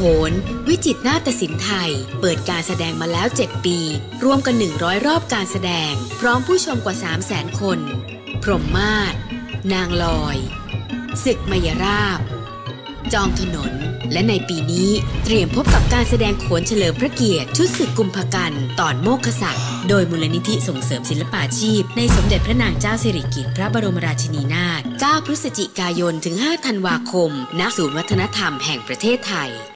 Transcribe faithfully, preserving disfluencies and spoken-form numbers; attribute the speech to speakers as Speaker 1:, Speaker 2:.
Speaker 1: นวิจิตรนาฏศิลป์ไทยเปิดการแสดงมาแล้วเจ็ดปีรวมกันหนึ่งร้อยรอบการแสดงพร้อมผู้ชมกว่า สามแสน คนพรหมมาศนางลอยศึกมยราบจองถนนและในปีนี้เตรียมพบกับการแสดงโขนเฉลิมพระเกียรติชุดศึกกุมภกันตอนโมฆะศักดิ์โดยมูลนิธิส่งเสริมศิลปาชีพในสมเด็จพระนางเจ้าสิริกิติ์พระบรมราชินีนาถเก้าพฤศจิกายนถึงห้าธันวาคมณศูนย์วัฒนธรรมแห่งประเทศไทย